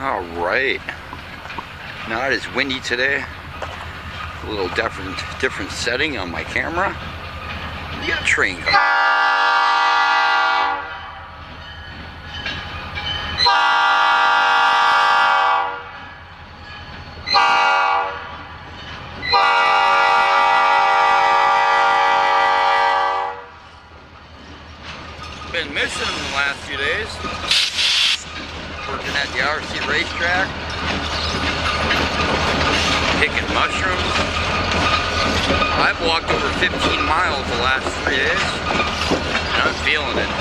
All right, not as windy today. A little different setting on my camera. You got a train coming. Been missing in the last few days. Working at the RC racetrack, picking mushrooms. I've walked over 15 miles the last 3 days, and I'm feeling it.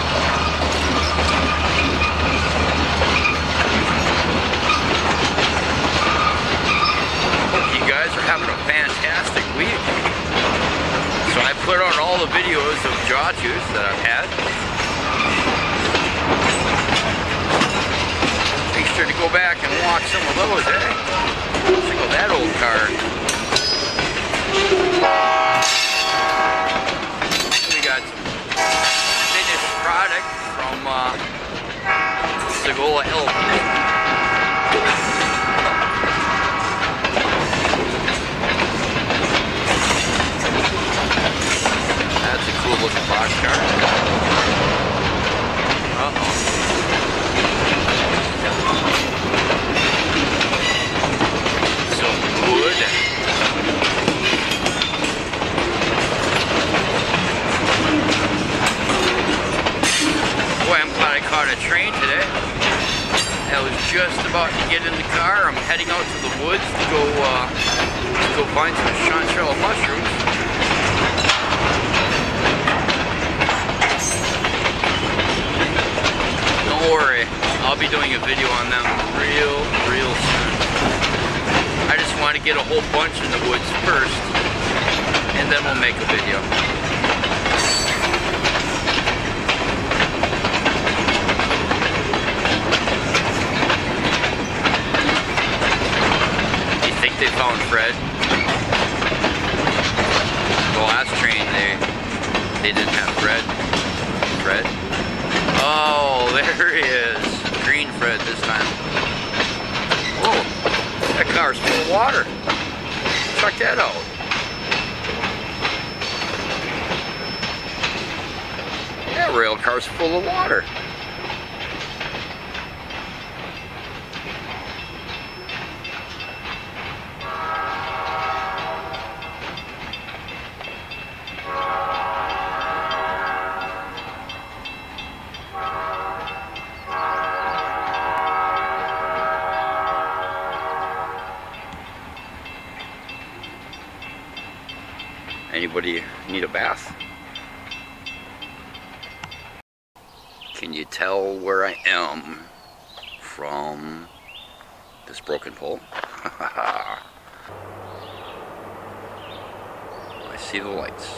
Hope you guys are having a fantastic week. So I put on all the videos of Jawtooth that I've had. Make sure to go back and watch some of those, eh? Look at that old car. We got some finished product from Segola LP. That's a cool looking box car. Some wood. Boy, I'm glad I caught a train today. I was just about to get in the car. I'm heading out to the woods to go find some chanterelle mushrooms. Don't worry, I'll be doing a video on them real soon. I just want to get a whole bunch in the woods first, and then we'll make a video. You think they found Fred? The last train, they didn't have Fred. Fred? Oh, there he is. Green Fred this time. Whoa, that car's full of water. Check that out. That rail car's full of water. Anybody need a bath? Can you tell where I am from this broken pole? I see the lights.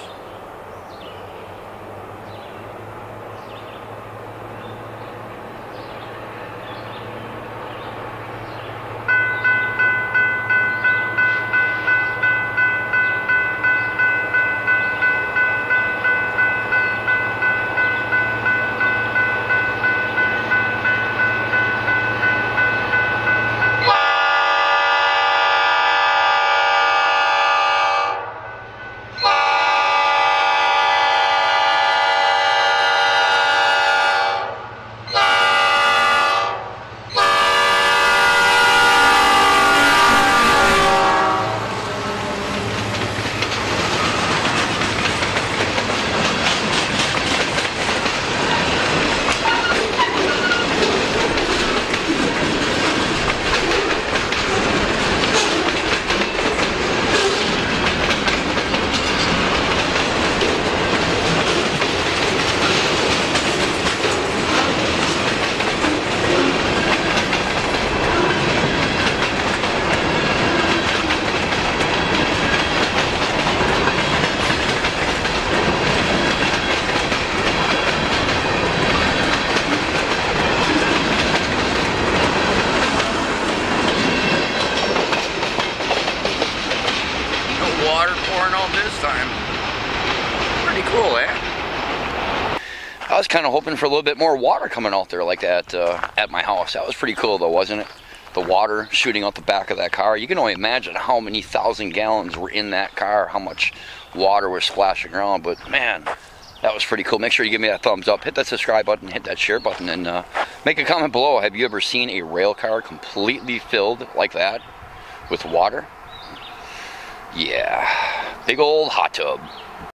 was kind of hoping for a little bit more water coming out there like that at my house. That was pretty cool though, wasn't it? The water shooting out the back of that car. You can only imagine how many 1,000 gallons were in that car, how much water was splashing around. But man, that was pretty cool. Make sure you give me that thumbs up, hit that subscribe button, hit that share button, and make a comment below. Have you ever seen a rail car completely filled like that with water? Yeah, big old hot tub.